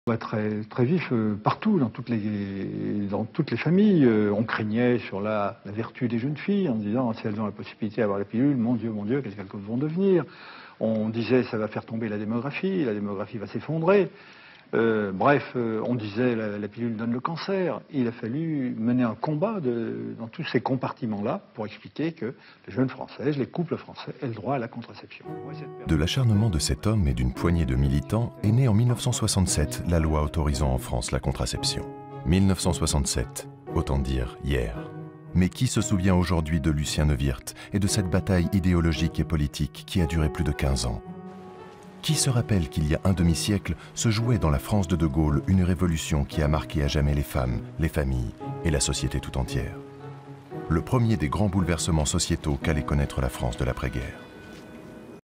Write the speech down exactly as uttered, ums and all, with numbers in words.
Très, très vif euh, partout, dans toutes les, dans toutes les familles. Euh, on craignait sur la, la vertu des jeunes filles en disant si elles ont la possibilité d'avoir la pilule, mon Dieu, mon Dieu, qu'est-ce qu'elles vont devenir. On disait ça va faire tomber la démographie, la démographie va s'effondrer. Euh, bref, euh, on disait la, la pilule donne le cancer. Il a fallu mener un combat de, dans tous ces compartiments-là pour expliquer que les jeunes Françaises, les couples français, aient le droit à la contraception. De l'acharnement de cet homme et d'une poignée de militants est née en mille neuf cent soixante-sept la loi autorisant en France la contraception. mille neuf cent soixante-sept, autant dire hier. Mais qui se souvient aujourd'hui de Lucien Neuwirth et de cette bataille idéologique et politique qui a duré plus de quinze ans? Qui se rappelle qu'il y a un demi-siècle se jouait dans la France de De Gaulle une révolution qui a marqué à jamais les femmes, les familles et la société tout entière? Le premier des grands bouleversements sociétaux qu'allait connaître la France de l'après-guerre.